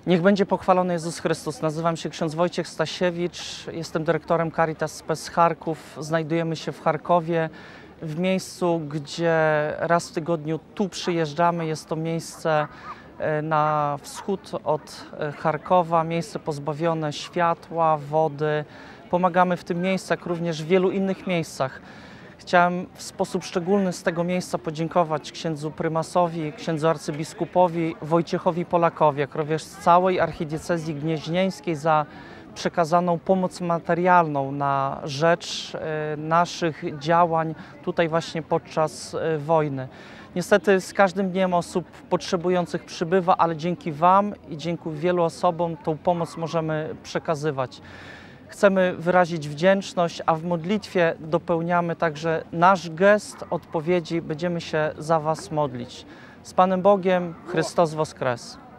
Niech będzie pochwalony Jezus Chrystus. Nazywam się ksiądz Wojciech Stasiewicz, jestem dyrektorem Caritas Spes Charków. Znajdujemy się w Charkowie, w miejscu, gdzie raz w tygodniu tu przyjeżdżamy. Jest to miejsce na wschód od Charkowa, miejsce pozbawione światła, wody. Pomagamy w tym miejscu, jak również w wielu innych miejscach. Chciałem w sposób szczególny z tego miejsca podziękować księdzu prymasowi, księdzu arcybiskupowi Wojciechowi Polakowi, jak również z całej archidiecezji gnieźnieńskiej za przekazaną pomoc materialną na rzecz naszych działań tutaj właśnie podczas wojny. Niestety z każdym dniem osób potrzebujących przybywa, ale dzięki Wam i dzięki wielu osobom tą pomoc możemy przekazywać. Chcemy wyrazić wdzięczność, a w modlitwie dopełniamy także nasz gest odpowiedzi. Będziemy się za Was modlić. Z Panem Bogiem, Chrystus Woskres.